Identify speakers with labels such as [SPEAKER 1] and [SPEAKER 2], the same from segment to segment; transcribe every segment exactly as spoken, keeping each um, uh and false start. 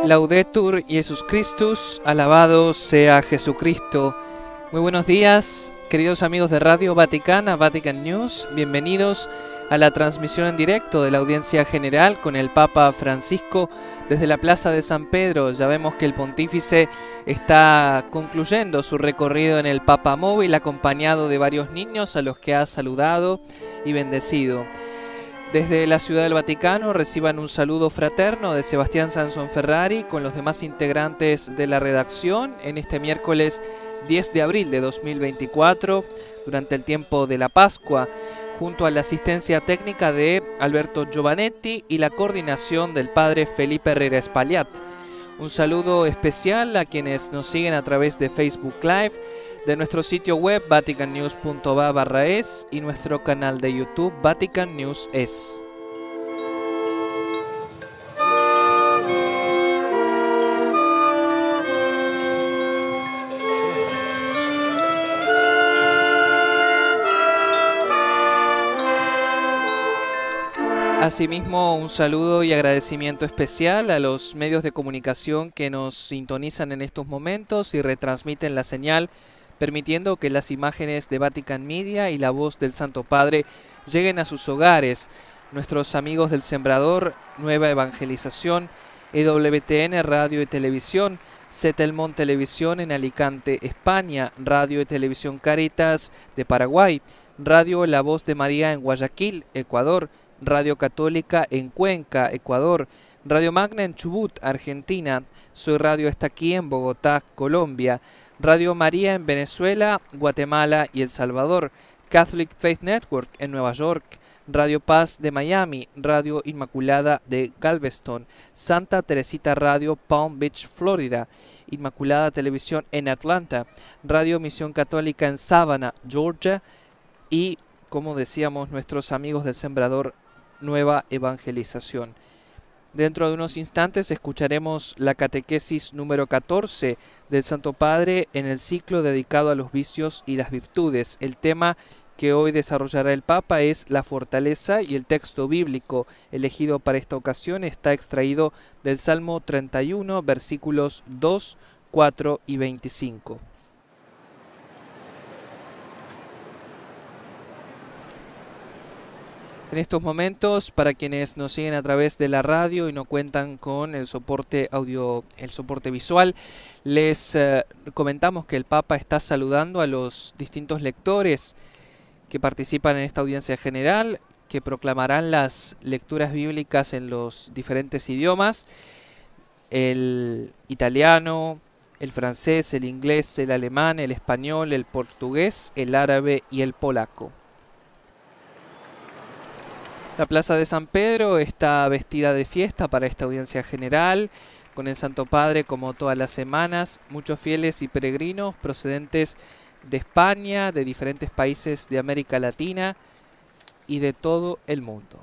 [SPEAKER 1] Laudetur Jesus Christus, alabado sea Jesucristo. Muy buenos días, queridos amigos de Radio Vaticana, Vatican News. Bienvenidos a la transmisión en directo de la audiencia general con el Papa Francisco desde la Plaza de San Pedro. Ya vemos que el pontífice está concluyendo su recorrido en el Papa Móvil, acompañado de varios niños a los que ha saludado y bendecido. Desde la Ciudad del Vaticano reciban un saludo fraterno de Sebastián Sansón Ferrari con los demás integrantes de la redacción en este miércoles diez de abril de dos mil veinticuatro, durante el tiempo de la Pascua, junto a la asistencia técnica de Alberto Giovanetti y la coordinación del padre Felipe Herrera Espaillat. Un saludo especial a quienes nos siguen a través de Facebook Live, de nuestro sitio web vatican news punto va barra es y nuestro canal de YouTube Vatican News Es. Asimismo, un saludo y agradecimiento especial a los medios de comunicación que nos sintonizan en estos momentos y retransmiten la señal, permitiendo que las imágenes de Vatican Media y la voz del Santo Padre lleguen a sus hogares. Nuestros amigos del Sembrador, Nueva Evangelización, E W T N Radio y Televisión, Setelmont Televisión en Alicante, España, Radio y Televisión Caritas de Paraguay, Radio La Voz de María en Guayaquil, Ecuador, Radio Católica en Cuenca, Ecuador, Radio Magna en Chubut, Argentina, Soy Radio está aquí en Bogotá, Colombia, Radio María en Venezuela, Guatemala y El Salvador, Catholic Faith Network en Nueva York, Radio Paz de Miami, Radio Inmaculada de Galveston, Santa Teresita Radio Palm Beach, Florida, Inmaculada Televisión en Atlanta, Radio Misión Católica en Savannah, Georgia y, como decíamos, nuestros amigos del Sembrador, Nueva Evangelización. Dentro de unos instantes escucharemos la catequesis número catorce del Santo Padre en el ciclo dedicado a los vicios y las virtudes. El tema que hoy desarrollará el Papa es la fortaleza y el texto bíblico elegido para esta ocasión está extraído del Salmo treinta y uno, versículos dos, cuatro y veinticinco. En estos momentos, para quienes nos siguen a través de la radio y no cuentan con el soporte audio, el soporte visual, les eh, comentamos que el Papa está saludando a los distintos lectores que participan en esta audiencia general, que proclamarán las lecturas bíblicas en los diferentes idiomas, el italiano, el francés, el inglés, el alemán, el español, el portugués, el árabe y el polaco. La Plaza de San Pedro está vestida de fiesta para esta audiencia general, con el Santo Padre como todas las semanas, muchos fieles y peregrinos procedentes de España, de diferentes países de América Latina y de todo el mundo.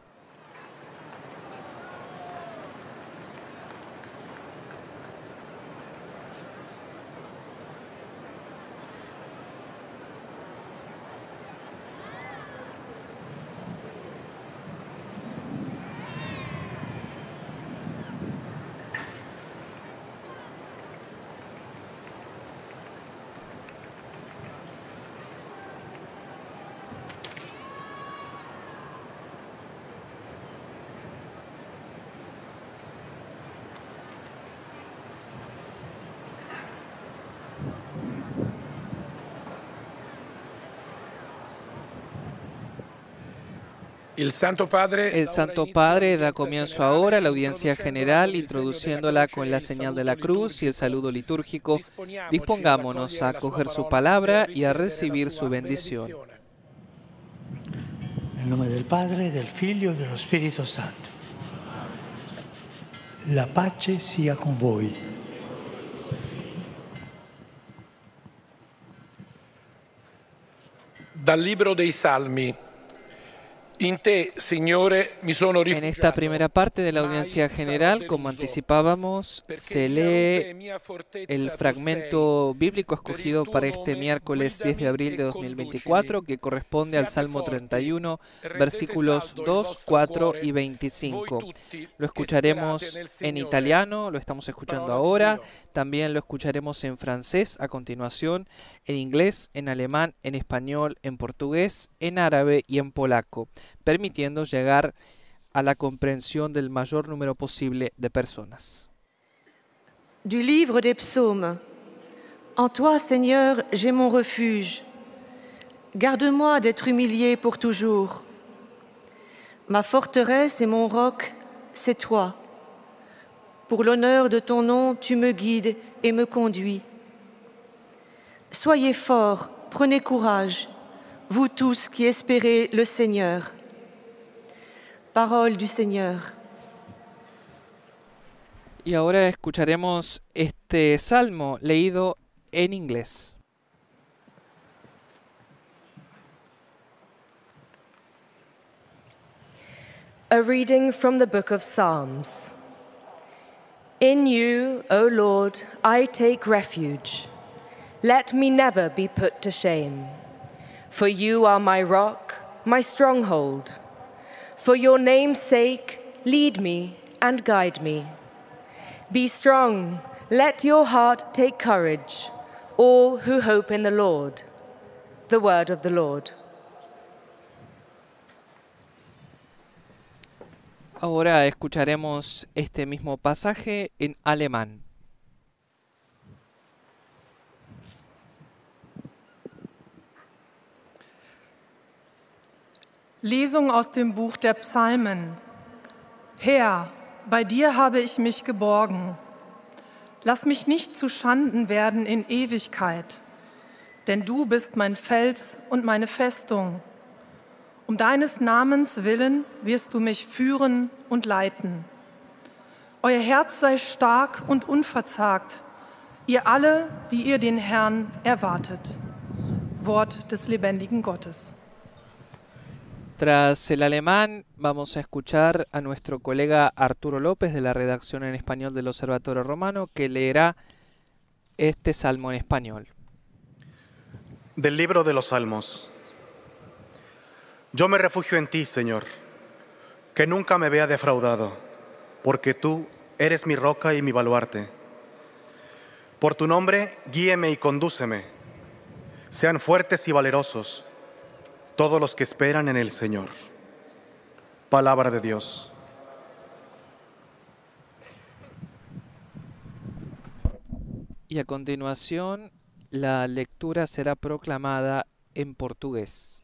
[SPEAKER 2] El Santo Padre,
[SPEAKER 1] El Santo Padre da comienzo ahora a la audiencia general, introduciéndola con la señal de la cruz y el saludo litúrgico. Dispongámonos a acoger su palabra y a recibir su bendición.
[SPEAKER 3] En nombre del Padre, del Figlio y del Espíritu Santo. La pace sia con voi.
[SPEAKER 2] Dal libro dei Salmi. In te, Signore, mi sono
[SPEAKER 1] En esta primera parte de la audiencia general, como anticipábamos, se lee el fragmento bíblico escogido para este miércoles diez de abril de dos mil veinticuatro, que corresponde al Salmo treinta y uno, versículos dos, cuatro y veinticinco. Lo escucharemos en italiano, lo estamos escuchando ahora, también lo escucharemos en francés a continuación, en inglés, en alemán, en español, en portugués, en árabe y en polaco, permitiendo llegar a la compréhension del mayor número possible de personas.
[SPEAKER 4] Du livre des psaumes. En toi, Seigneur, j'ai mon refuge. Garde-moi d'être humilié pour toujours. Ma forteresse et mon roc, c'est toi. Pour l'honneur de ton nom, tu me guides et me conduis. Soyez forts, prenez courage, vous tous qui espérez le Seigneur. Parole du Señor.
[SPEAKER 1] Y ahora escucharemos este salmo leído en inglés.
[SPEAKER 5] A reading from the book of Psalms. In you, O Lord, I take refuge. Let me never be put to shame. For you are my rock, my stronghold. For your name's sake, lead me and guide me. Be strong, let your heart take courage, all who hope in the Lord. The word of the Lord.
[SPEAKER 1] Ahora escucharemos este mismo pasaje en alemán.
[SPEAKER 6] Lesung aus dem Buch der Psalmen. Herr, bei dir habe ich mich geborgen. Lass mich nicht zu Schanden werden in Ewigkeit, denn du bist mein Fels und meine Festung. Um deines Namens willen wirst du mich führen und leiten. Euer Herz sei stark und unverzagt, ihr alle, die ihr den Herrn erwartet. Wort des lebendigen Gottes.
[SPEAKER 1] Tras el alemán, vamos a escuchar a nuestro colega Arturo López de la redacción en español del Observatorio Romano, que leerá este salmo en español.
[SPEAKER 7] Del libro de los Salmos. Yo me refugio en ti, Señor, que nunca me vea defraudado, porque tú eres mi roca y mi baluarte. Por tu nombre, guíeme y condúceme. Sean fuertes y valerosos todos los que esperan en el Señor. Palabra de Dios.
[SPEAKER 1] Y a continuación, la lectura será proclamada en portugués.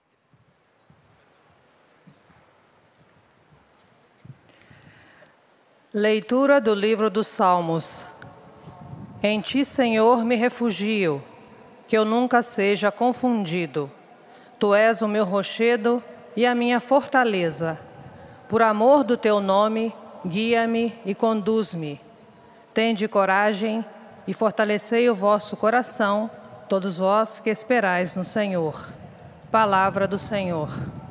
[SPEAKER 8] Leitura do livro dos Salmos. Em ti, Senhor, me refugio, que eu nunca seja confundido. Tu és o meu rochedo e a minha fortaleza. Por amor do teu nome, guia-me e conduz-me. Tende coragem e fortalecei o vosso coração, todos vós que esperais no Senhor. Palavra do Senhor.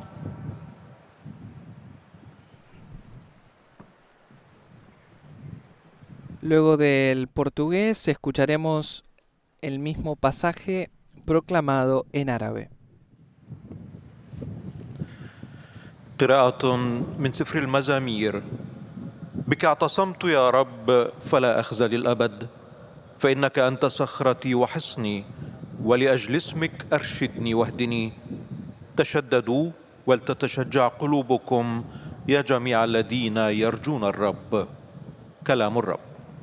[SPEAKER 1] Luego del portugués escucharemos el mismo pasaje proclamado en árabe.
[SPEAKER 9] قراءة من سفر المزامير. بك اعتصمت يا رب فلا أخزى للأبد، فإنك أنت صخرتي وحصني، ولأجل اسمك أرشدني واهدني. تشددوا ولتتشجع قلوبكم يا جميع الذين يرجون الرب. كلام الرب.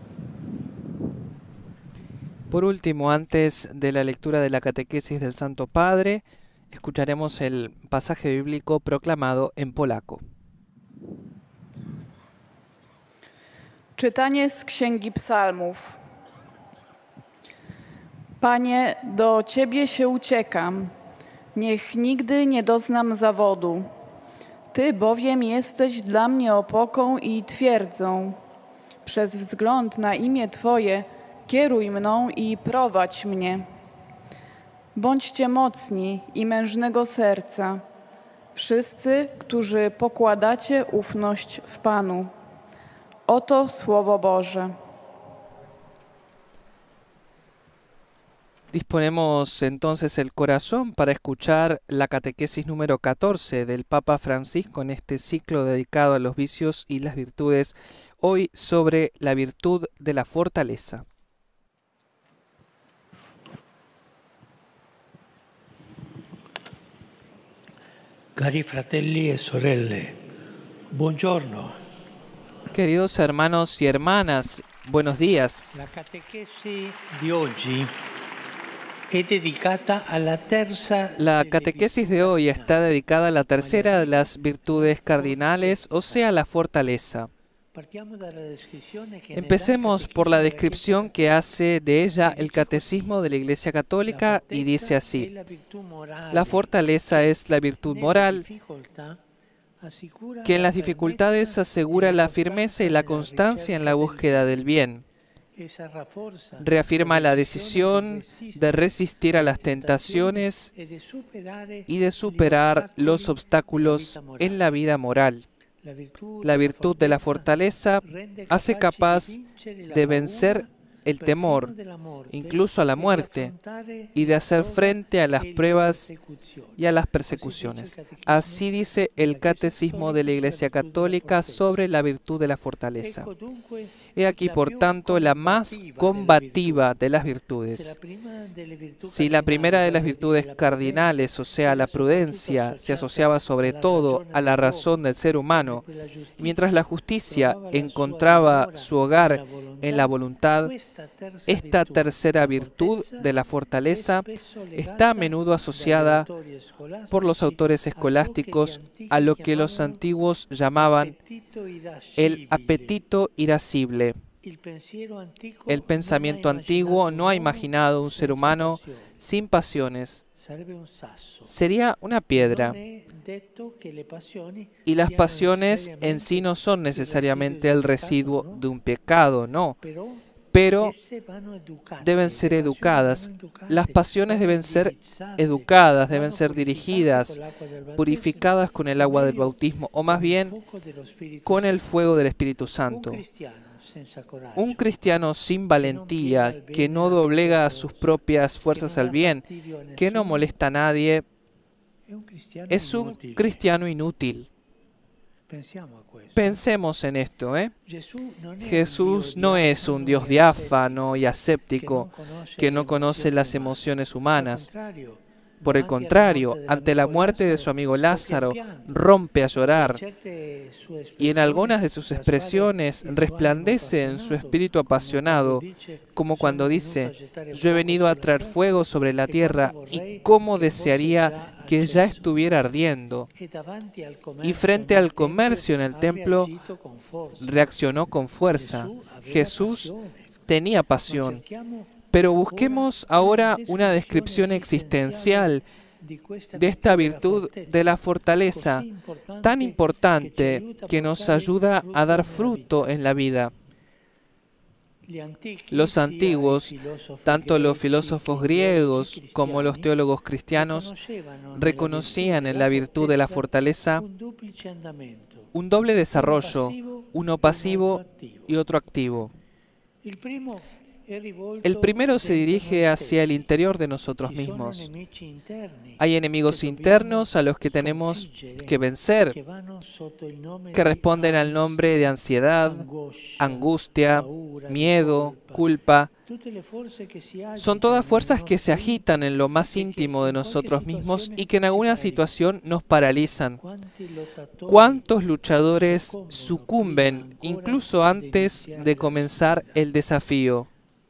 [SPEAKER 1] Por último, antes de la lectura de la catequesis del Santo Padre, escucharemos el pasaje bíblico proclamado en polaco.
[SPEAKER 10] Czytanie z Księgi Psalmów. Panie, do Ciebie się uciekam, niech nigdy nie doznam zawodu. Ty bowiem jesteś dla mnie opoką i twierdzą. Przez wzgląd na imię Twoje kieruj mną i prowadź mnie. Bądźcie mocni i mężnego serca. wszyscy, którzy pokładacie ufność w Panu. Oto Słowo Boże.
[SPEAKER 1] Disponemos entonces el corazón para escuchar la catequesis número catorce del Papa Francisco en este ciclo dedicado a los vicios y las virtudes, hoy sobre la virtud de la fortaleza.
[SPEAKER 3] Cari fratelli e sorelle, buongiorno.
[SPEAKER 1] Queridos hermanos y hermanas, buenos días.
[SPEAKER 3] La catequesis di oggi è dedicata alla terza.
[SPEAKER 1] La catequesis de hoy está dedicada a la tercera de las virtudes cardinales, o sea, la fortaleza. Empecemos por la descripción que hace de ella el Catecismo de la Iglesia Católica y dice así: la fortaleza es la virtud moral que en las dificultades asegura la firmeza y la constancia en la búsqueda del bien. Reafirma la decisión de resistir a las tentaciones y de superar los obstáculos en la vida moral. La virtud de la fortaleza hace capaz de vencer el temor, incluso a la muerte, y de hacer frente a las pruebas y a las persecuciones. Así dice el Catecismo de la Iglesia Católica sobre la virtud de la fortaleza. He aquí, por tanto, la más combativa de las virtudes. Si la primera de las virtudes cardinales, o sea, la prudencia, se asociaba sobre todo a la razón del ser humano, mientras la justicia encontraba su hogar en la voluntad, esta tercera virtud de la fortaleza está a menudo asociada por los autores escolásticos a lo que los antiguos llamaban el apetito irascible. El pensamiento antiguo no ha imaginado un ser humano sin pasiones. Sería una piedra. Y las pasiones en sí no son necesariamente el residuo de un pecado, no. Pero deben ser educadas. Las pasiones deben ser educadas, deben ser dirigidas, purificadas con el agua del bautismo, o más bien con el fuego del Espíritu Santo. Un cristiano sin valentía, que no doblega sus propias fuerzas al bien, que no molesta a nadie, es un cristiano inútil. Pensemos en esto, ¿eh? Jesús no es un Dios diáfano y aséptico que no conoce las emociones humanas. Por el contrario, ante la muerte de su amigo Lázaro, rompe a llorar y en algunas de sus expresiones resplandece en su espíritu apasionado, como cuando dice: yo he venido a traer fuego sobre la tierra y cómo desearía que ya estuviera ardiendo. Y frente al comercio en el templo, reaccionó con fuerza. Jesús tenía pasión. Pero busquemos ahora una descripción existencial de esta virtud de la fortaleza, tan importante que nos ayuda a dar fruto en la vida. Los antiguos, tanto los filósofos griegos como los teólogos cristianos, reconocían en la virtud de la fortaleza un doble desarrollo, uno pasivo y otro activo. El primero se dirige hacia el interior de nosotros mismos. Hay enemigos internos a los que tenemos que vencer, que responden al nombre de ansiedad, angustia, miedo, culpa. Son todas fuerzas que se agitan en lo más íntimo de nosotros mismos y que en alguna situación nos paralizan. ¿Cuántos luchadores sucumben incluso antes de comenzar el desafío?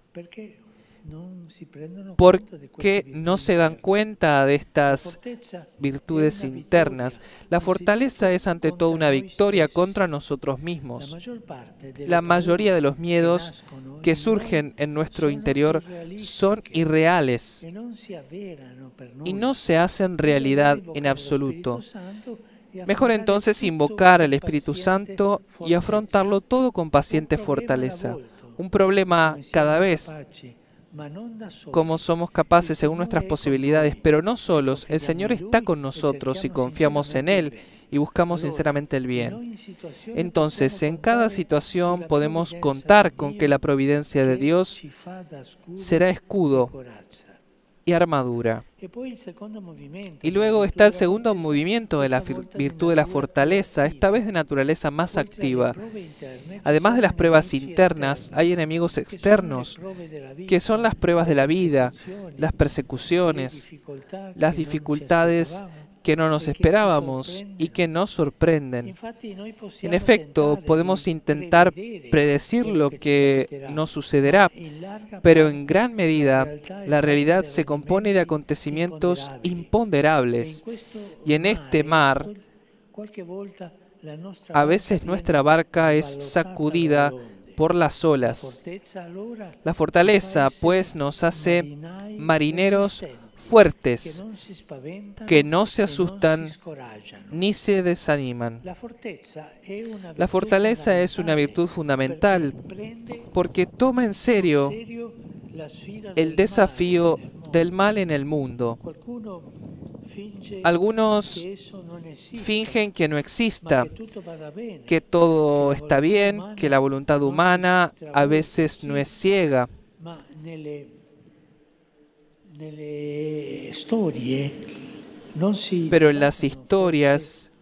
[SPEAKER 1] Porque no se dan cuenta de estas virtudes internas. La fortaleza es ante todo una victoria contra nosotros mismos. La mayoría de los miedos que surgen en nuestro interior son irreales y no se hacen realidad en absoluto. Mejor entonces invocar al Espíritu Santo y afrontarlo todo con paciente fortaleza. Un problema cada vez como somos capaces según nuestras posibilidades, pero no solos. El Señor está con nosotros y confiamos en Él y buscamos sinceramente el bien. Entonces, en cada situación podemos contar con que la providencia de Dios será escudo y armadura. Y luego está el segundo movimiento de la virtud de la fortaleza, esta vez de naturaleza más activa. Además de las pruebas internas, hay enemigos externos, que son las pruebas de la vida, las persecuciones, las dificultades que no nos esperábamos y que nos sorprenden. En efecto, podemos intentar predecir lo que nos sucederá, pero en gran medida la realidad se compone de acontecimientos imponderables. Y en este mar, a veces nuestra barca es sacudida por las olas. La fortaleza, pues, nos hace marineros fuertes, que no se asustan ni se desaniman. La fortaleza es una virtud fundamental porque toma en serio el desafío del mal en el mundo. Algunos fingen que no exista, que todo está bien, que la voluntad humana a veces no es ciega. Pero en las historias,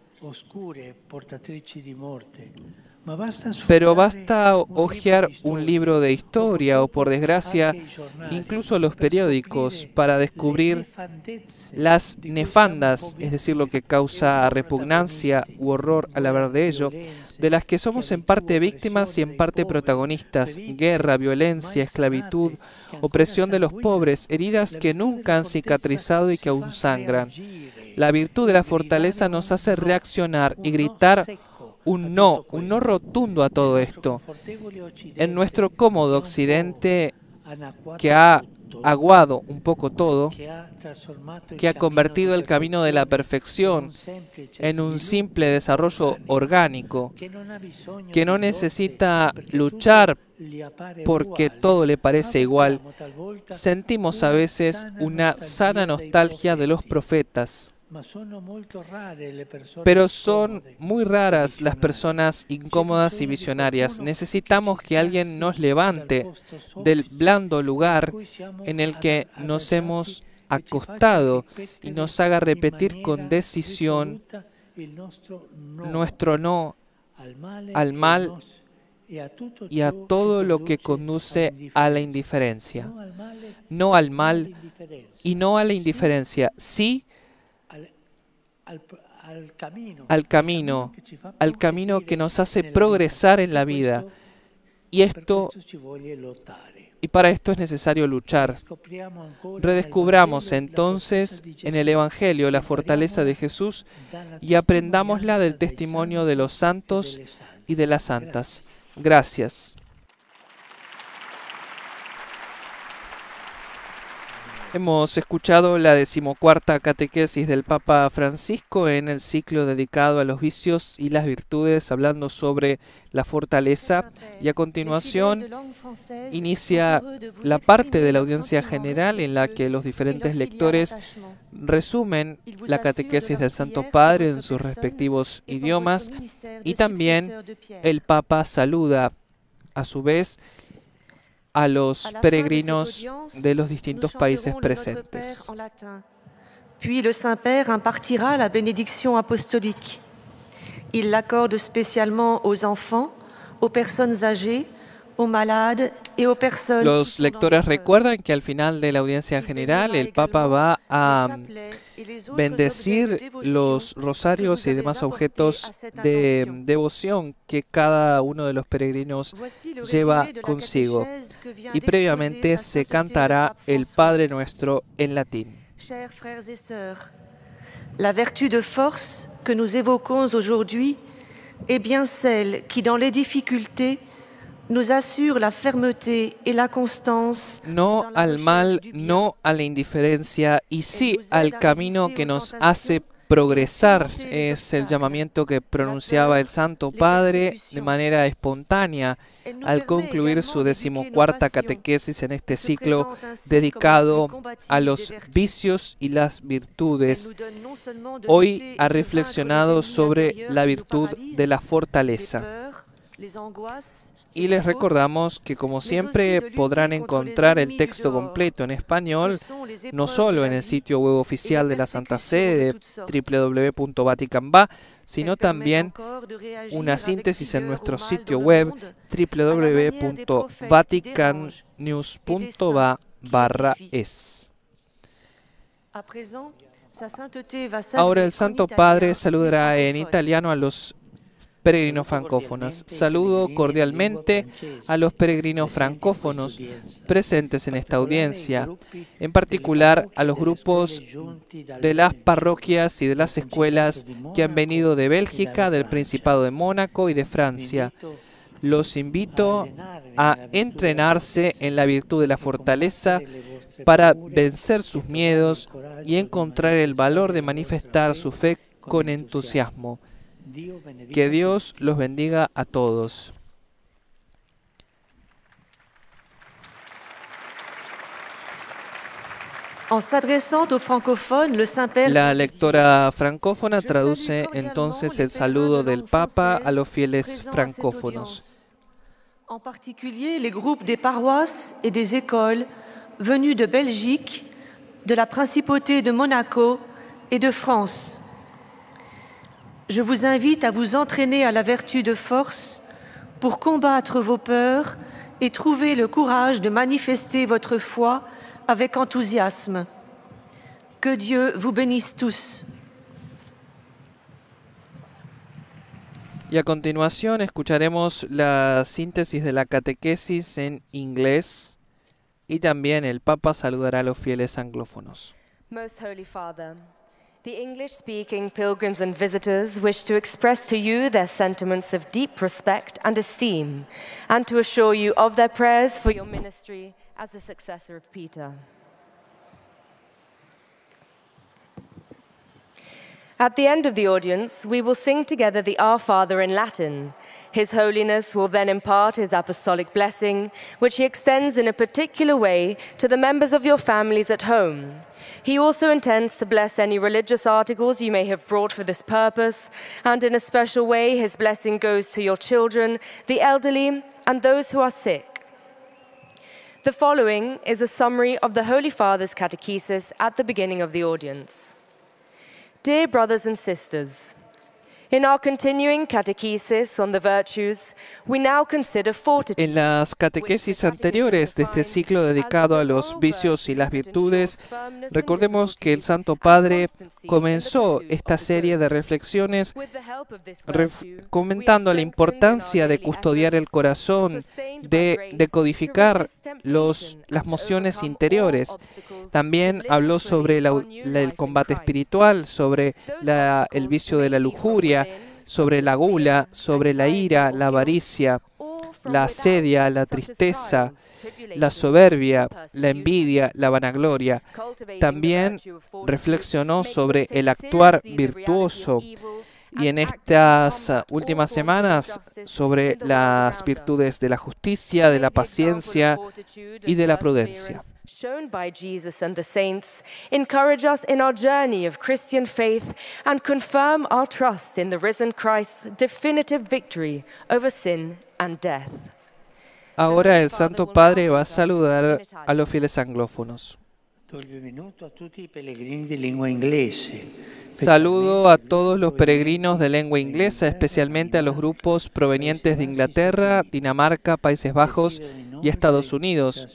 [SPEAKER 1] pero basta hojear un libro de historia o, por desgracia, incluso los periódicos para descubrir las nefandas, es decir, lo que causa repugnancia u horror al hablar de ello, de las que somos en parte víctimas y en parte protagonistas: guerra, violencia, esclavitud, opresión de los pobres, heridas que nunca han cicatrizado y que aún sangran. La virtud de la fortaleza nos hace reaccionar y gritar un no, un no rotundo a todo esto. En nuestro cómodo occidente, que ha aguado un poco todo, que ha convertido el camino de la perfección en un simple desarrollo orgánico, que no necesita luchar porque todo le parece igual, sentimos a veces una sana nostalgia de los profetas. Pero son muy raras las personas incómodas y visionarias. Necesitamos que alguien nos levante del blando lugar en el que nos hemos acostado y nos haga repetir con decisión nuestro no al mal y a todo lo que conduce a la indiferencia. No al mal y no a la indiferencia, sí al camino, al camino que nos hace progresar en la vida. Y esto, y para esto es necesario luchar. Redescubramos entonces en el Evangelio la fortaleza de Jesús y aprendámosla del testimonio de los santos y de las santas. Gracias. Hemos escuchado la decimocuarta catequesis del Papa Francisco en el ciclo dedicado a los vicios y las virtudes, hablando sobre la fortaleza, y a continuación inicia la parte de la audiencia general en la que los diferentes lectores resumen la catequesis del Santo Padre en sus respectivos idiomas, y también el Papa saluda a su vez a los peregrinos de los distintos países presentes.
[SPEAKER 4] Puis le Saint-Père impartira la bénédiction apostolique. Il l'accorde spécialement aux enfants, aux personnes âgées, aux malades et aux personnes.
[SPEAKER 1] Los lectores recuerdan que al final de la audiencia general el Papa va a bendecir los rosarios y demás objetos de devoción que cada uno de los peregrinos lleva consigo. Y previamente se cantará el Padre Nuestro en latín.
[SPEAKER 4] Chers frères et sœurs, la vertu de force que nous évoquons aujourd'hui est bien celle qui, dans les difficultés, nous assure la fermeté et la constance.
[SPEAKER 1] No al mal, no a la indiferencia, y sí al camino que nos hace progresar es el llamamiento que pronunciaba el Santo Padre de manera espontánea al concluir su decimocuarta catequesis en este ciclo dedicado a los vicios y las virtudes. Hoy ha reflexionado sobre la virtud de la fortaleza. Y les recordamos que, como siempre, podrán encontrar el texto completo en español, no solo en el sitio web oficial de la Santa Sede, doble u doble u doble u punto vatican punto va, sino también una síntesis en nuestro sitio web, doble u doble u doble u punto vatican news punto va barra es. Ahora el Santo Padre saludará en italiano a los peregrinos francófonos. Saludo cordialmente a los peregrinos francófonos presentes en esta audiencia, en particular a los grupos de las parroquias y de las escuelas que han venido de Bélgica, del Principado de Mónaco y de Francia. Los invito a entrenarse en la virtud de la fortaleza para vencer sus miedos y encontrar el valor de manifestar su fe con entusiasmo. Que Dios los bendiga a todos. La lectora francófona traduce entonces el saludo del Papa a los fieles francófonos.
[SPEAKER 4] En particulier les groupes des paroisses et des écoles venus de Belgique, de la Principauté de Monaco et de France. Je vous invite à vous entraîner à la vertu de force pour combattre vos peurs et trouver le courage de manifester votre foi avec enthousiasme. Que Dieu vous bénisse tous.
[SPEAKER 1] Y a continuación escucharemos la síntesis de la catequesis en inglés y también el Papa saludará a los fieles anglófonos.
[SPEAKER 5] Most Holy Father, the English-speaking pilgrims and visitors wish to express to you their sentiments of deep respect and esteem, and to assure you of their prayers for your ministry as a successor of Peter. At the end of the audience, we will sing together the Our Father in Latin. His Holiness will then impart his apostolic blessing, which he extends in a particular way to the members of your families at home. He also intends to bless any religious articles you may have brought for this purpose, and in a special way his blessing goes to your children, the elderly, and those who are sick. The following is a summary of the Holy Father's catechesis at the beginning of the audience. Dear brothers and sisters, in our continuing catechesis on the virtues, we now consider fortitude.
[SPEAKER 1] En las catequesis anteriores de este ciclo dedicado a los vicios y las virtudes, recordemos que el Santo Padre comenzó esta serie de reflexiones ref comentando la importancia de custodiar el corazón, de, de codificar los, las mociones interiores. También habló sobre la, la, el combate espiritual, sobre la, el vicio de la lujuria, sobre la gula, sobre la ira, la avaricia, la asedia, la tristeza, la soberbia, la envidia, la vanagloria. También reflexionó sobre el actuar virtuoso y en estas últimas semanas sobre las virtudes de la justicia, de la paciencia y de la prudencia.
[SPEAKER 5] Shown by Jesus and the saints, encourage us in our journey of Christian faith and confirm our trust in the risen Christ's definitive victory over sin and death.
[SPEAKER 1] Ahora el Santo Padre va a saludar a los fieles anglófonos. Saludo a todos los peregrinos de lengua inglesa, especialmente a los grupos provenientes de Inglaterra, Dinamarca, Países Bajos y Estados Unidos.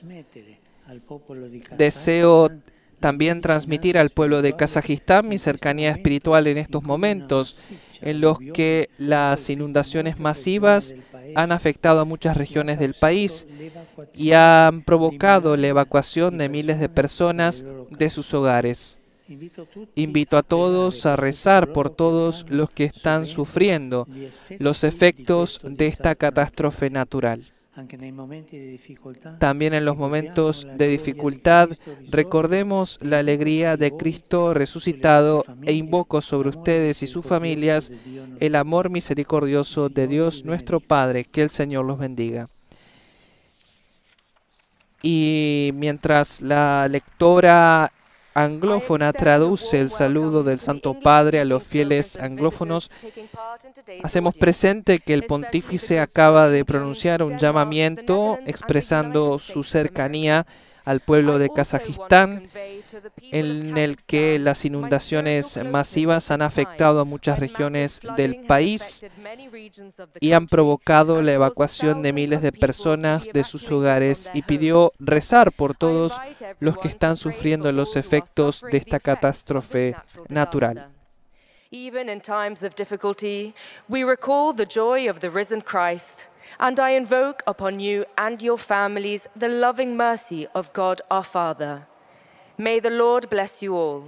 [SPEAKER 1] Deseo también transmitir al pueblo de Kazajistán mi cercanía espiritual en estos momentos, en los que las inundaciones masivas han afectado a muchas regiones del país y han provocado la evacuación de miles de personas de sus hogares. Invito a todos a rezar por todos los que están sufriendo los efectos de esta catástrofe natural. También en los momentos de dificultad, recordemos la alegría de Cristo resucitado e invoco sobre ustedes y sus familias el amor misericordioso de Dios nuestro Padre. Que el Señor los bendiga. Y mientras la lectora anglófona traduce el saludo del Santo Padre a los fieles anglófonos, hacemos presente que el pontífice acaba de pronunciar un llamamiento expresando su cercanía al pueblo de Kazajistán, en el que las inundaciones masivas han afectado a muchas regiones del país y han provocado la evacuación de miles de personas de sus hogares, y pidió rezar por todos los que están sufriendo los efectos de esta catástrofe natural.
[SPEAKER 5] Even in times of difficulty, we recall the joy of the risen Christ, and I invoke upon you and your families the loving mercy of God our Father. May the Lord bless you all.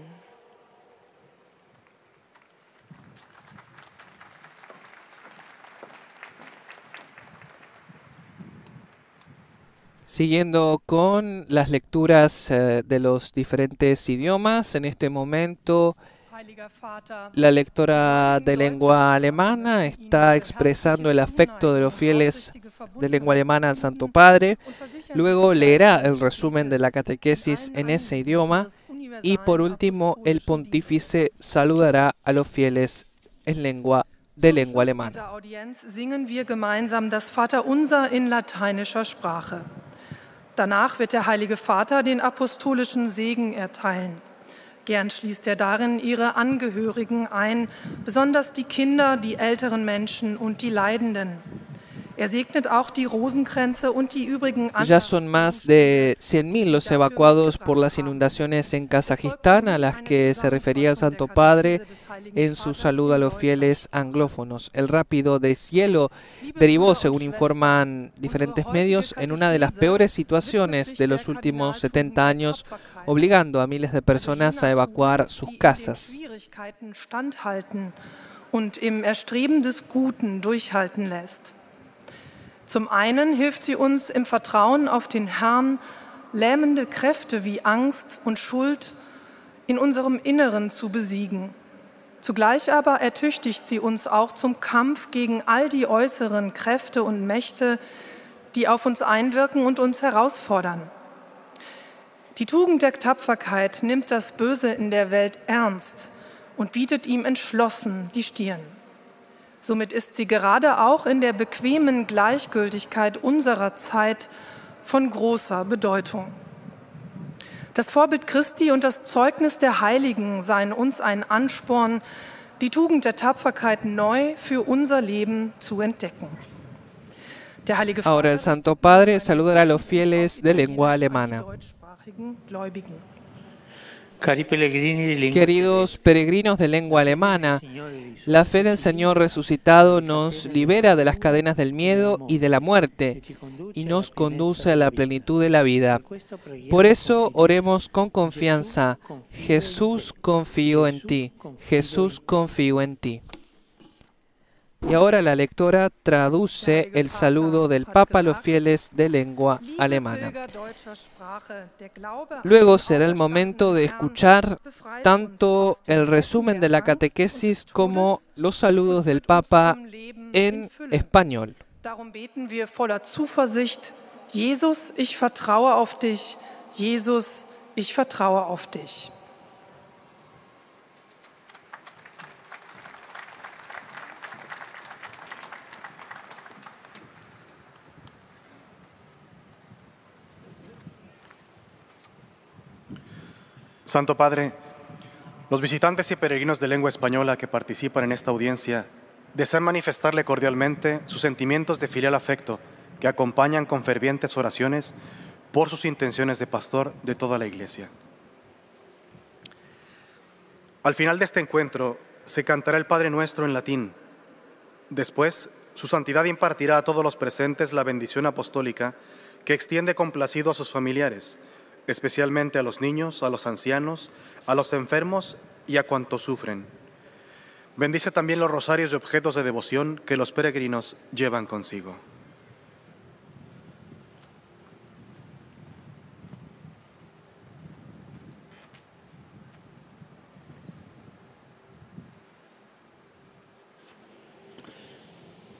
[SPEAKER 1] Siguiendo con las lecturas eh, de los diferentes idiomas, en este momento la lectora de lengua alemana está expresando el afecto de los fieles de lengua alemana al Santo Padre. Luego leerá el resumen de la catequesis en ese idioma y por último el pontífice saludará a los fieles en lengua de lengua alemana.
[SPEAKER 6] Singen wir gemeinsam das Vaterunser in lateinischer Sprache. Danach wird der Heilige Vater den apostolischen Segen erteilen. Gern schließt er darin ihre Angehörigen ein, besonders die Kinder, die älteren Menschen und die Leidenden. Er segnet auch die Rosenkränze und die übrigen
[SPEAKER 1] Ya son más de cien mil los evacuados por las inundaciones en Kazajistán, a las que se refería el Santo Padre en su saludo a los fieles anglófonos. El rápido deshielo derivó, según informan diferentes medios, en una de las peores situaciones de los últimos setenta años, obligando a miles de personas a evacuar sus casas.
[SPEAKER 6] Und im Erstreben des Guten durchhalten lässt. Zum einen hilft sie uns im Vertrauen auf den Herrn, lähmende Kräfte wie Angst und Schuld in unserem Inneren zu besiegen. Zugleich aber ertüchtigt sie uns auch zum Kampf gegen all die äußeren Kräfte und Mächte, die auf uns einwirken und uns herausfordern. Die Tugend der Tapferkeit nimmt das Böse in der Welt ernst und bietet ihm entschlossen die Stirn. Somit ist sie gerade auch in der bequemen Gleichgültigkeit unserer Zeit von großer Bedeutung. Das Vorbild Christi und das Zeugnis der Heiligen seien uns ein Ansporn, die Tugend der Tapferkeit neu für unser Leben zu entdecken. Der Heilige Vater
[SPEAKER 1] Ahora el Santo Padre saludará a los fieles de lengua alemana. Queridos peregrinos de lengua alemana, la fe en el Señor resucitado nos libera de las cadenas del miedo y de la muerte y nos conduce a la plenitud de la vida. Por eso oremos con confianza. Jesús, confío en ti. Jesús, confío en ti. Y ahora la lectora traduce el saludo del Papa a los fieles de lengua alemana. Luego será el momento de escuchar tanto el resumen de la catequesis como los saludos del Papa en español.
[SPEAKER 6] Darum beten wir voller Zuversicht: Jesus, ich vertraue auf dich. Jesus, ich vertraue auf dich.
[SPEAKER 7] Santo Padre, los visitantes y peregrinos de lengua española que participan en esta audiencia desean manifestarle cordialmente sus sentimientos de filial afecto que acompañan con fervientes oraciones por sus intenciones de pastor de toda la Iglesia. Al final de este encuentro se cantará el Padre Nuestro en latín. Después, su santidad impartirá a todos los presentes la bendición apostólica que extiende complacido a sus familiares, especialmente a los niños, a los ancianos, a los enfermos y a cuantos sufren. Bendice también los rosarios y objetos de devoción que los peregrinos llevan consigo.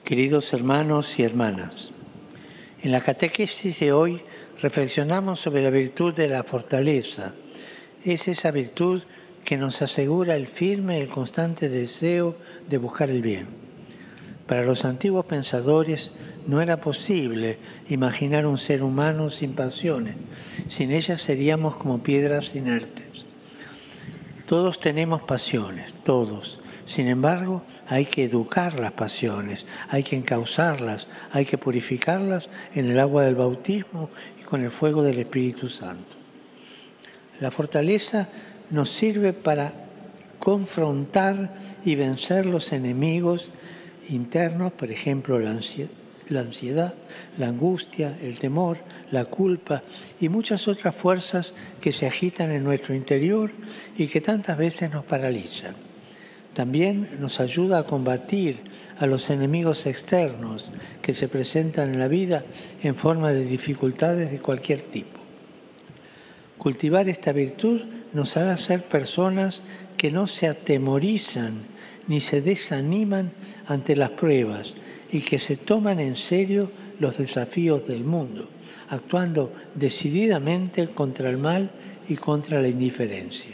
[SPEAKER 3] Queridos hermanos y hermanas, en la catequesis de hoy reflexionamos sobre la virtud de la fortaleza. Es esa virtud que nos asegura el firme y el constante deseo de buscar el bien. Para los antiguos pensadores no era posible imaginar un ser humano sin pasiones. Sin ellas seríamos como piedras inertes. Todos tenemos pasiones, todos. Sin embargo, hay que educar las pasiones, hay que encauzarlas, hay que purificarlas en el agua del bautismo y con el fuego del Espíritu Santo. La fortaleza nos sirve para confrontar y vencer los enemigos internos, por ejemplo, la ansiedad, la ansiedad, la angustia, el temor, la culpa y muchas otras fuerzas que se agitan en nuestro interior y que tantas veces nos paralizan. También nos ayuda a combatir a los enemigos externos que se presentan en la vida en forma de dificultades de cualquier tipo. Cultivar esta virtud nos hará ser personas que no se atemorizan ni se desaniman ante las pruebas y que se toman en serio los desafíos del mundo, actuando decididamente contra el mal y contra la indiferencia.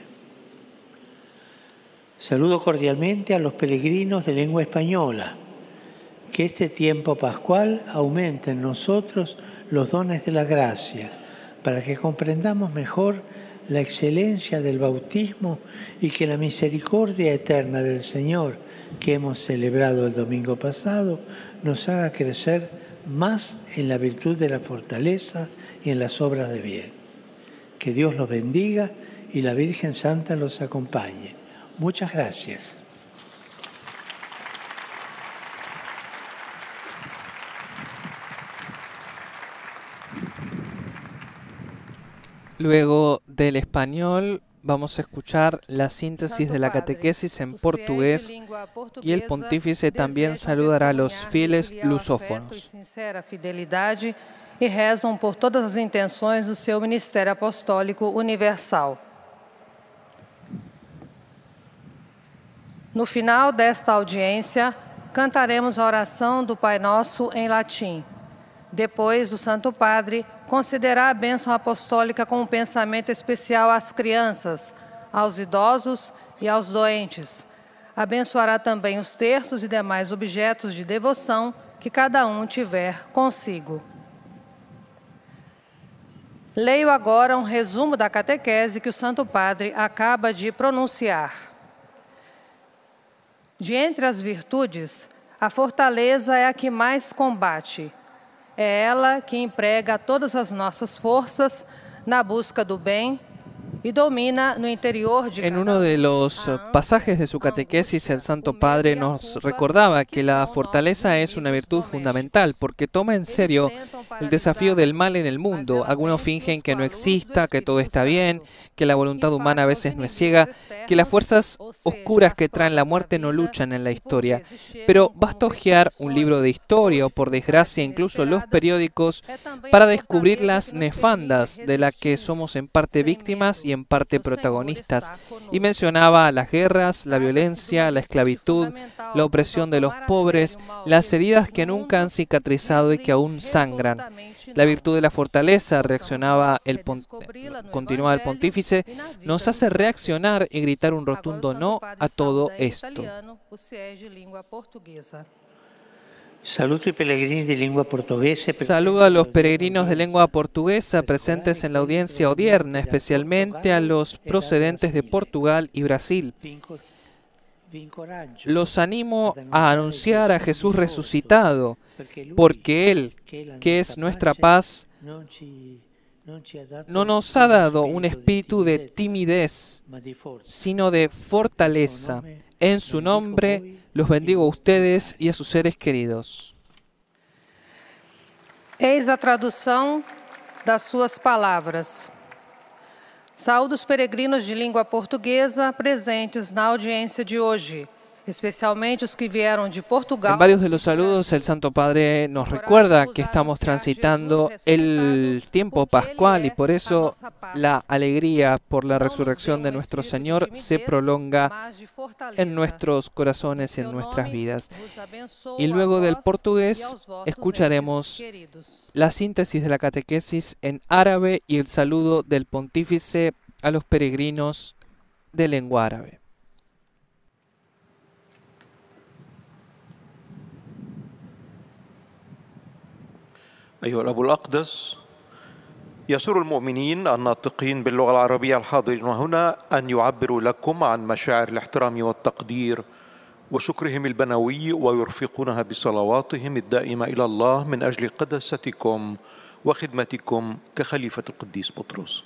[SPEAKER 3] Saludo cordialmente a los peregrinos de lengua española. Que este tiempo pascual aumente en nosotros los dones de la gracia, para que comprendamos mejor la excelencia del bautismo y que la misericordia eterna del Señor que hemos celebrado el domingo pasado nos haga crecer más en la virtud de la fortaleza y en las obras de bien. Que Dios los bendiga y la Virgen Santa los acompañe. Muchas gracias.
[SPEAKER 1] Luego del español vamos a escuchar la síntesis de la catequesis en portugués y el pontífice también saludará a los fieles lusófonos.
[SPEAKER 8] E rezam por todas as intenções do seu ministério apostólico universal. No final desta audiência, cantaremos a oração do Pai Nosso em latim. Depois, o Santo Padre concederá a bênção apostólica com um pensamento especial às crianças, aos idosos e aos doentes. Abençoará também os terços e demais objetos de devoção que cada um tiver consigo. Leio agora um resumo da catequese que o Santo Padre acaba de pronunciar. De entre as virtudes, a fortaleza é a que mais combate. É ela que emprega todas as nossas forças na busca do bem y domina no interior de
[SPEAKER 1] En uno de los pasajes de su catequesis, el Santo Padre nos recordaba que la fortaleza es una virtud fundamental porque toma en serio el desafío del mal en el mundo. Algunos fingen que no exista, que todo está bien, que la voluntad humana a veces no es ciega, que las fuerzas oscuras que traen la muerte no luchan en la historia. Pero basta hojear un libro de historia o, por desgracia, incluso los periódicos para descubrir las nefandas de las que somos en parte víctimas y en parte protagonistas. Y mencionaba las guerras, la violencia, la esclavitud, la opresión de los pobres, las heridas que nunca han cicatrizado y que aún sangran. La virtud de la fortaleza, reaccionaba el pont continuaba el pontífice, nos hace reaccionar y gritar un rotundo no a todo esto.
[SPEAKER 3] Saludo
[SPEAKER 1] a los peregrinos de lengua portuguesa presentes en la audiencia odierna, especialmente a los procedentes de Portugal y Brasil. Los animo a anunciar a Jesús resucitado, porque Él, que es nuestra paz, no nos ha dado un espíritu de timidez, sino de fortaleza. En su nombre los bendigo a ustedes y a sus seres queridos.
[SPEAKER 8] Eis a tradução das suas palavras. Saúdo os peregrinos de língua portuguesa presentes na audiência de hoje, especialmente os que vieram de Portugal.
[SPEAKER 1] En varios de los saludos el Santo Padre nos recuerda que estamos transitando el tiempo pascual y por eso la alegría por la resurrección de nuestro Señor se prolonga en nuestros corazones y en nuestras vidas. Y luego del portugués escucharemos la síntesis de la catequesis en árabe y el saludo del pontífice a los peregrinos de lengua árabe.
[SPEAKER 9] أيها الأب الأقدس، يسر المؤمنين الناطقين باللغة العربية الحاضرين هنا أن يعبروا لكم عن مشاعر الاحترام والتقدير وشكرهم البنوي ويرفقونها بصلواتهم الدائمة إلى الله من أجل قداستكم وخدمتكم كخليفة القديس بطرس.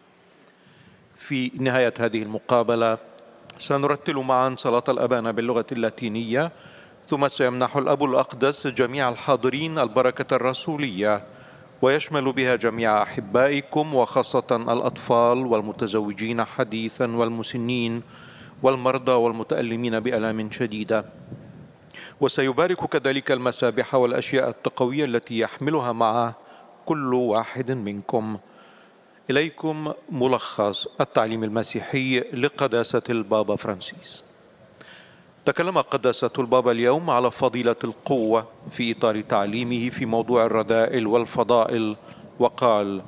[SPEAKER 9] في نهاية هذه المقابلة سنرتل معا صلاة الأبانة باللغة اللاتينية، ثم سيمنح الأب الأقدس جميع الحاضرين البركة الرسولية ويشمل بها جميع أحبائكم وخاصة الأطفال والمتزوجين حديثا والمسنين والمرضى والمتألمين بآلام شديدة. وسيبارك كذلك المسابح والأشياء التقوية التي يحملها معه كل واحد منكم. إليكم ملخص التعليم المسيحي لقداسة البابا فرانسيس. تكلم قداسة البابا اليوم على فضيلة القوة في إطار تعليمه في موضوع الرذائل والفضائل وقال: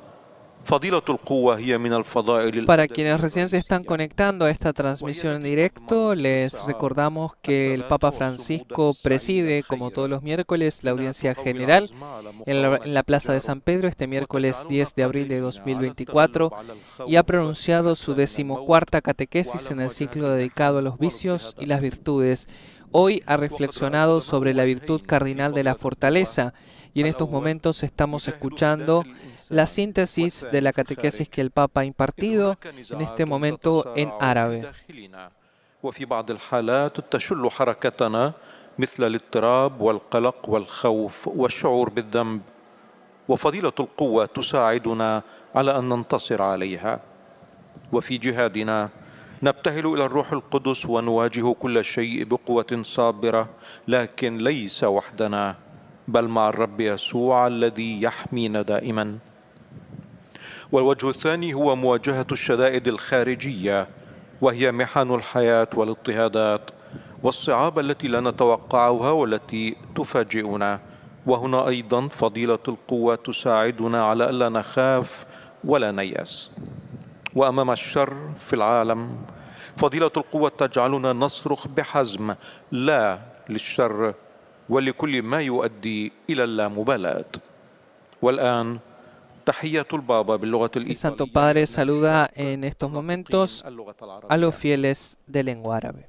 [SPEAKER 1] Para quienes recién se están conectando a esta transmisión en directo, les recordamos que el Papa Francisco preside, como todos los miércoles, la audiencia general en la, en la Plaza de San Pedro este miércoles diez de abril de dos mil veinticuatro y ha pronunciado su decimocuarta catequesis en el ciclo dedicado a los vicios y las virtudes. Hoy ha reflexionado sobre la virtud cardinal de la fortaleza y en estos momentos estamos escuchando la síntesis de la catequesis que el Papa ha impartido en este momento en árabe.
[SPEAKER 9] وفي بعض الحالات تشل حركتنا مثل الاضطراب والقلق والخوف والشعور بالذنب، وفضيلة القوة تساعدنا على أن ننتصر عليها. وفي جهادنا نبتهل إلى الروح القدس ونواجه كل شيء بقوة صابرة، لكن ليس وحدنا بل مع الرب يسوع الذي يحمينا دائما. والوجه الثاني هو مواجهة الشدائد الخارجية، وهي محن الحياة والاضطهادات والصعاب التي لا نتوقعها والتي تفاجئنا. وهنا أيضا فضيلة القوة تساعدنا على ألا نخاف ولا نيأس. وأمام الشر في العالم فضيلة القوة تجعلنا نصرخ بحزم لا للشر ولكل ما يؤدي إلى اللامبالاة. والآن تحية البابا باللغة
[SPEAKER 1] El Santo Padre saluda en estos momentos a los fieles de lengua árabe.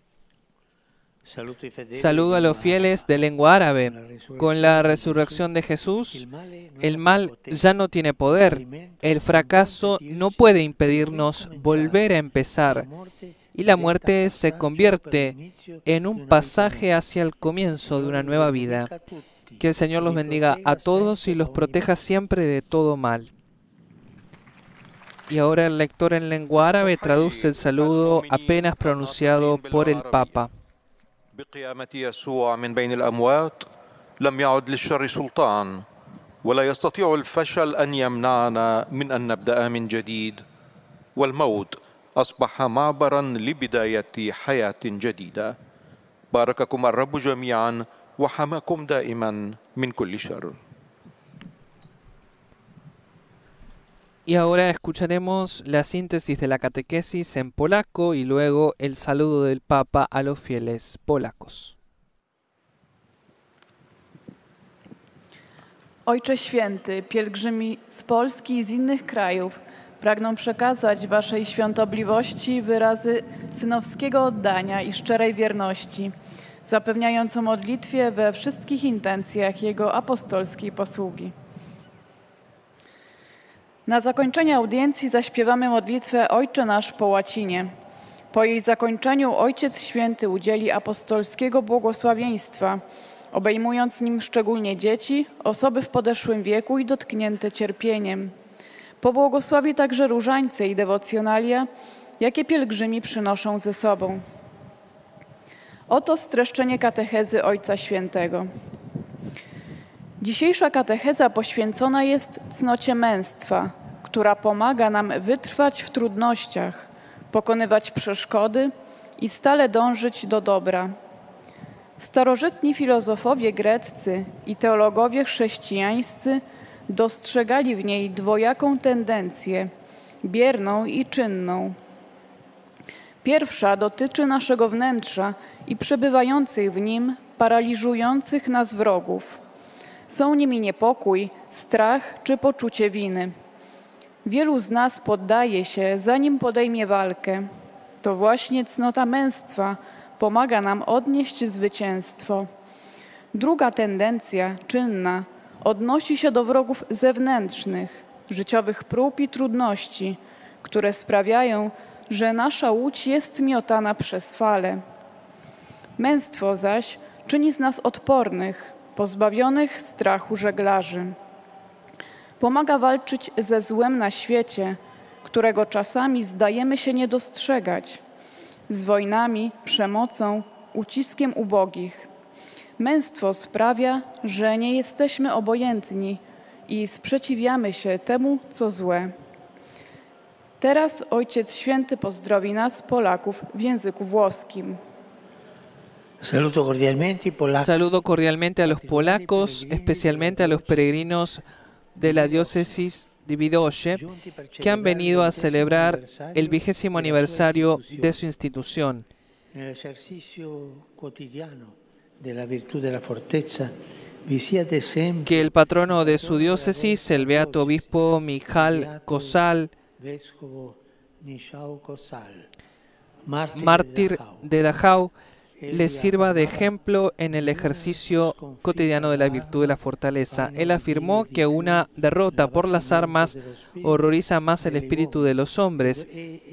[SPEAKER 1] Saludo a los fieles de lengua árabe. Con la resurrección de Jesús, el mal ya no tiene poder. El fracaso no puede impedirnos volver a empezar. Y la muerte se convierte en un pasaje hacia el comienzo de una nueva vida. Que el Señor los bendiga a todos y los proteja siempre de todo mal. Y ahora el lector en lengua árabe traduce el saludo apenas pronunciado por el Papa.
[SPEAKER 9] بقيامة يسوع من بين الأموات لم يعد للشر سلطان، ولا يستطيع الفشل أن يمنعنا من أن نبدأ من جديد، والموت أصبح معبرا لبداية حياة جديدة. بارككم الرب جميعا وحماكم دائما من كل شر.
[SPEAKER 1] Y ahora escucharemos la síntesis de la catequesis en polaco y luego el saludo del Papa a los fieles polacos.
[SPEAKER 10] Ojcze Święty, pielgrzymi z Polski i z innych krajów pragną przekazać Waszej świątobliwości wyrazy synowskiego oddania i szczerej wierności, zapewniając o modlitwie we wszystkich intencjach Jego apostolskiej posługi. Na zakończenie audiencji zaśpiewamy modlitwę Ojcze Nasz po łacinie. Po jej zakończeniu Ojciec Święty udzieli apostolskiego błogosławieństwa, obejmując nim szczególnie dzieci, osoby w podeszłym wieku i dotknięte cierpieniem. Pobłogosławi także różańce i dewocjonalia, jakie pielgrzymi przynoszą ze sobą. Oto streszczenie katechezy Ojca Świętego. Dzisiejsza katecheza poświęcona jest cnocie męstwa, która pomaga nam wytrwać w trudnościach, pokonywać przeszkody i stale dążyć do dobra. Starożytni filozofowie greccy i teologowie chrześcijańscy dostrzegali w niej dwojaką tendencję, bierną i czynną. Pierwsza dotyczy naszego wnętrza i przebywających w nim, paraliżujących nas wrogów. Są nimi niepokój, strach czy poczucie winy. Wielu z nas poddaje się, zanim podejmie walkę. To właśnie cnota męstwa pomaga nam odnieść zwycięstwo. Druga tendencja, czynna, odnosi się do wrogów zewnętrznych, życiowych prób i trudności, które sprawiają, że nasza łódź jest miotana przez fale. Męstwo zaś czyni z nas odpornych, pozbawionych strachu żeglarzy. Pomaga walczyć ze złem na świecie, którego czasami zdajemy się nie dostrzegać, z wojnami, przemocą, uciskiem ubogich. Męstwo sprawia, że nie jesteśmy obojętni i sprzeciwiamy się temu, co złe. Teraz Ojciec Święty pozdrowi nas, Polaków, w języku włoskim.
[SPEAKER 3] Saludo cordialmente,
[SPEAKER 1] Saludo cordialmente a los polacos, especialmente a los peregrinos de la diócesis de Bydgoszcz, que han venido a celebrar el vigésimo aniversario de su institución.
[SPEAKER 3] En el ejercicio cotidiano de la virtud de la forteza, visiate sempre
[SPEAKER 1] Que el patrono de su diócesis, el beato obispo Michal Kosal,
[SPEAKER 3] vescovo Nishao Kosal,
[SPEAKER 1] mártir de Dachau, les sirva de ejemplo en el ejercicio cotidiano de la virtud de la fortaleza. Él afirmó que una derrota por las armas horroriza más el espíritu de los hombres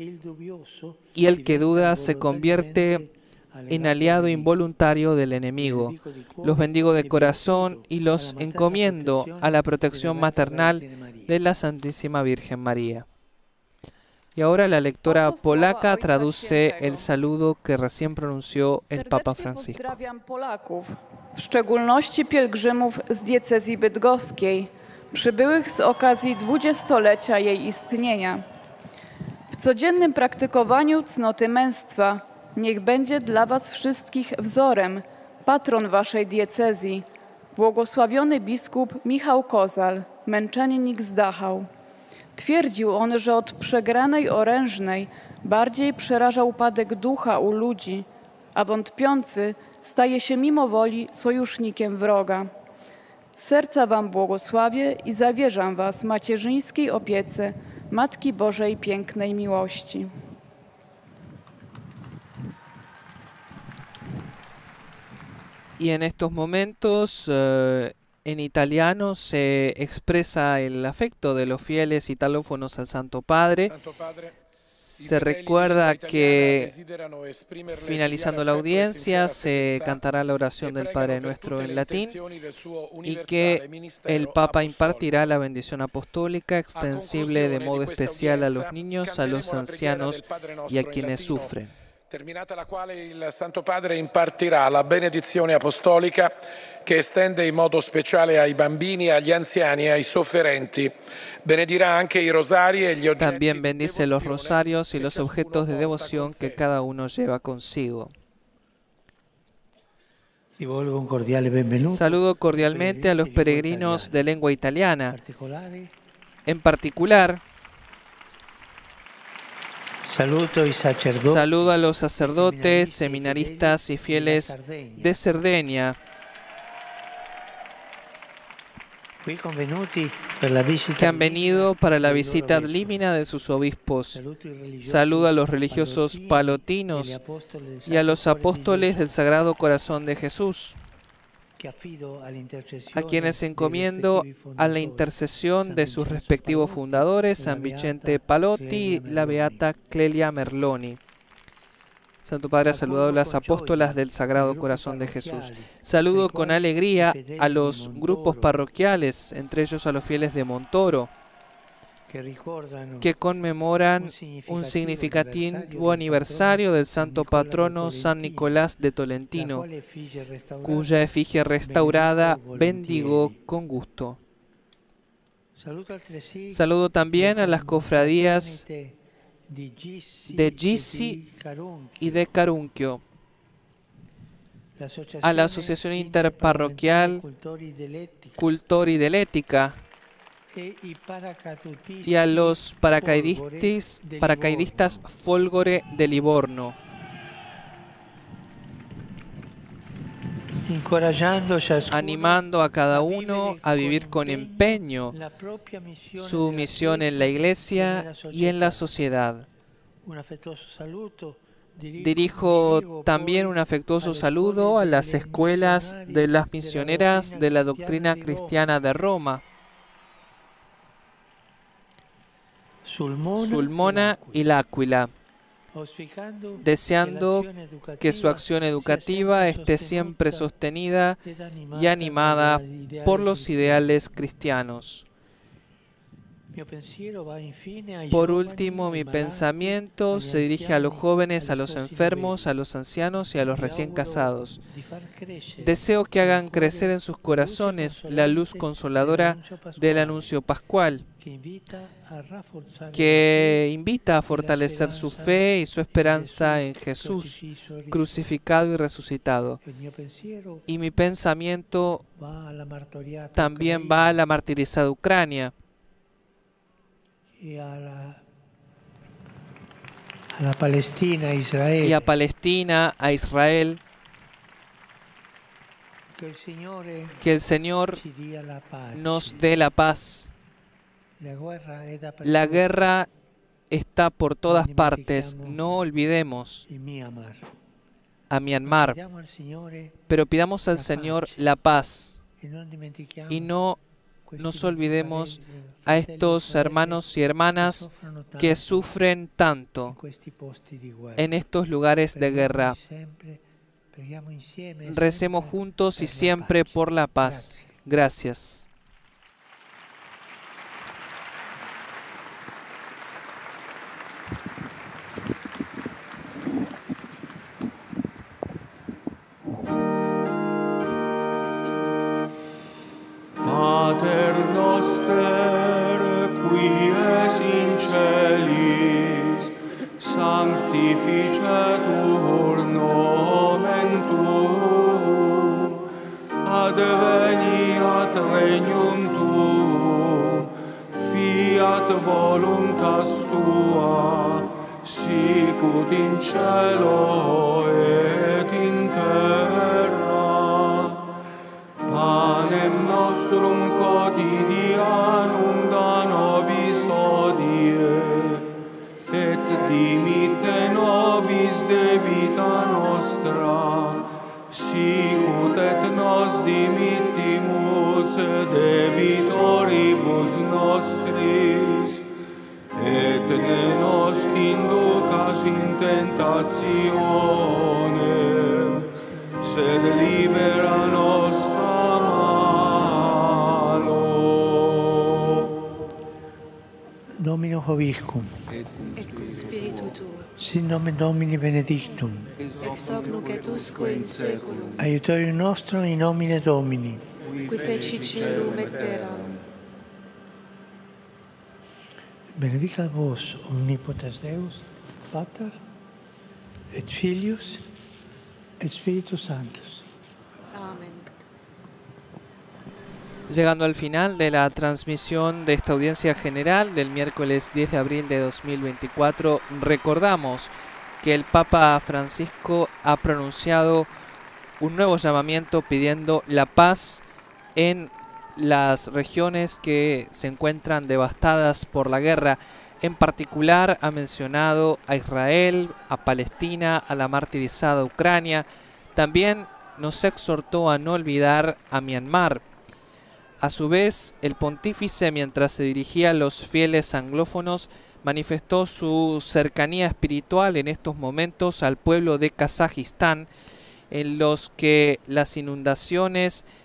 [SPEAKER 1] y el que duda se convierte en aliado involuntario del enemigo. Los bendigo de corazón y los encomiendo a la protección maternal de la Santísima Virgen María. Y ahora la lectora polaca traduce el saludo que recién pronunció el Papa Francisco.
[SPEAKER 10] Pozdrawiam Polaków, w szczególności pielgrzymów z diecezji bydgoskiej, przybyłych z okazji dwudziestolecia jej istnienia. W codziennym praktykowaniu cnoty męstwa niech będzie dla was wszystkich wzorem patron waszej diecezji, błogosławiony biskup Michał Kozal, męczennik z Dachau. Twierdził on, że od przegranej orężnej bardziej przeraża upadek ducha u ludzi, a wątpiący staje się mimo woli sojusznikiem wroga. Z serca wam błogosławię i zawierzam was macierzyńskiej opiece Matki Bożej Pięknej Miłości.
[SPEAKER 1] Y en estos momentos eh, en italiano se expresa el afecto de los fieles italófonos al Santo Padre.
[SPEAKER 2] Santo Padre,
[SPEAKER 1] Se recuerda que finalizando la audiencia se cantará la oración del Padre Nuestro en latín y que el Papa impartirá la bendición apostólica extensible de modo especial a los niños, a los ancianos y a quienes sufren.
[SPEAKER 2] Terminata la quale il Santo Padre impartirà la benedizione apostolica che estende in modo speciale ai bambini, agli anziani e ai sofferenti. Benedirà anche i rosari e gli oggetti.
[SPEAKER 1] También bendice los rosarios y los objetos de devoción que cada uno lleva consigo. Saludo cordialmente a los peregrinos de lengua italiana, en particular. Saludo a los sacerdotes, seminaristas y fieles de Cerdeña, que han venido para la visita ad limina de sus obispos. Saludo a los religiosos palotinos y a los apóstoles del Sagrado Corazón de Jesús, a quienes encomiendo a la intercesión de sus respectivos fundadores, San Vicente Palotti y la beata Clelia Merloni. Santo Padre ha saludado a las apóstolas del Sagrado Corazón de Jesús. Saludo con alegría a los grupos parroquiales, entre ellos a los fieles de Montoro, que conmemoran un significativo aniversario del santo patrono San Nicolás de Tolentino, cuya efigie restaurada bendigo con gusto. Saludo también a las cofradías de Gisi y de Carunquio, a la Asociación Interparroquial Cultori dell'Etica y a los paracaidistas, paracaidistas Folgore de Livorno, animando a cada uno a vivir con empeño su misión en la Iglesia y en la sociedad. Dirijo también un afectuoso saludo a las escuelas de las misioneras de la doctrina cristiana de Roma, Sulmona y L'Aquila, deseando que su acción educativa esté siempre sostenida y animada por los ideales cristianos. Por último, mi pensamiento se dirige a los jóvenes, a los enfermos, a los ancianos y a los recién casados. Deseo que hagan crecer en sus corazones la luz consoladora del anuncio pascual, que invita a fortalecer su fe y su esperanza en Jesús, crucificado y resucitado. Y mi pensamiento también va a la martirizada Ucrania,
[SPEAKER 3] y a la, a la Palestina, a Israel.
[SPEAKER 1] Y a Palestina, a Israel.
[SPEAKER 3] Que el Señor,
[SPEAKER 1] que el Señor nos dé la paz. La guerra está por todas partes. No olvidemos a Myanmar. Pero pidamos al Señor la paz. Y no nos olvidemos a estos hermanos y hermanas que sufren tanto en estos lugares de guerra. Recemos juntos y siempre por la paz. Gracias.
[SPEAKER 11] Pater noster, qui es in celis, sanctificetur nomen tuum, adveniat regnum tuum, fiat voluntas tua, sicut in cielo et in terra. Panem nostrum quotidianum da nobis hodie, et dimitte nobis debita nostra, sicut et nos dimittimus debitoribus nostris, et ne nos inducas in tentationem, sed libera nos a malo.
[SPEAKER 3] Domino Hoviscum.
[SPEAKER 4] Et cum spiritu tuo.
[SPEAKER 3] Sin nomen Domini benedictum.
[SPEAKER 4] Ex hoc nunc et usque in saeculum.
[SPEAKER 3] Aiutorium nostrum in nomine Domini.
[SPEAKER 4] Qui feci caelum et terram.
[SPEAKER 3] Benedicat vos omnipotens Deus, Pater, et Filius, et Spiritus Sanctus.
[SPEAKER 4] Amén.
[SPEAKER 1] Llegando al final de la transmisión de esta audiencia general del miércoles diez de abril de dos mil veinticuatro, recordamos que el Papa Francisco ha pronunciado un nuevo llamamiento pidiendo la paz en las regiones que se encuentran devastadas por la guerra. En particular ha mencionado a Israel, a Palestina, a la martirizada Ucrania. También nos exhortó a no olvidar a Myanmar. A su vez, el pontífice, mientras se dirigía a los fieles anglófonos, manifestó su cercanía espiritual en estos momentos al pueblo de Kazajistán, en los que las inundaciones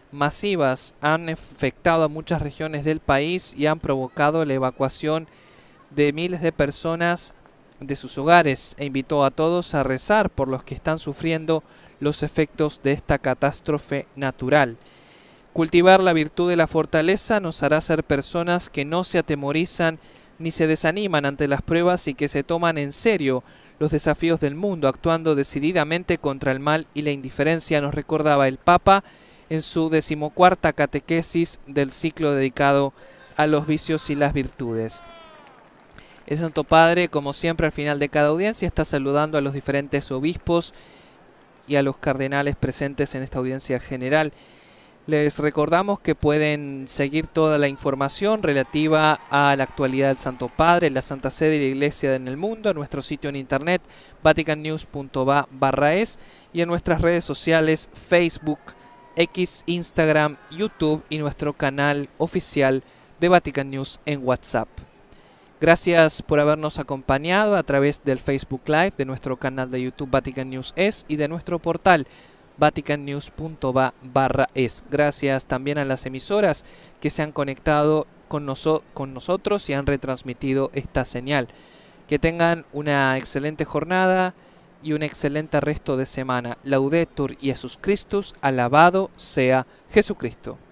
[SPEAKER 1] masivas han afectado a muchas regiones del país y han provocado la evacuación de miles de personas de sus hogares, e invitó a todos a rezar por los que están sufriendo los efectos de esta catástrofe natural. Cultivar la virtud de la fortaleza nos hará ser personas que no se atemorizan ni se desaniman ante las pruebas y que se toman en serio los desafíos del mundo, actuando decididamente contra el mal y la indiferencia, nos recordaba el Papa en su decimocuarta catequesis del ciclo dedicado a los vicios y las virtudes. El Santo Padre, como siempre al final de cada audiencia, está saludando a los diferentes obispos y a los cardenales presentes en esta audiencia general. Les recordamos que pueden seguir toda la información relativa a la actualidad del Santo Padre, la Santa Sede y la Iglesia en el mundo, en nuestro sitio en internet vatican news punto va barra es y en nuestras redes sociales Facebook, X, Instagram, YouTube y nuestro canal oficial de Vatican News en WhatsApp. Gracias por habernos acompañado a través del Facebook Live, de nuestro canal de YouTube Vatican News Es y de nuestro portal vatican news punto va barra es. Gracias también a las emisoras que se han conectado con, noso con nosotros y han retransmitido esta señal. Que tengan una excelente jornada y un excelente resto de semana. Laudetur Jesus Christus, alabado sea Jesucristo.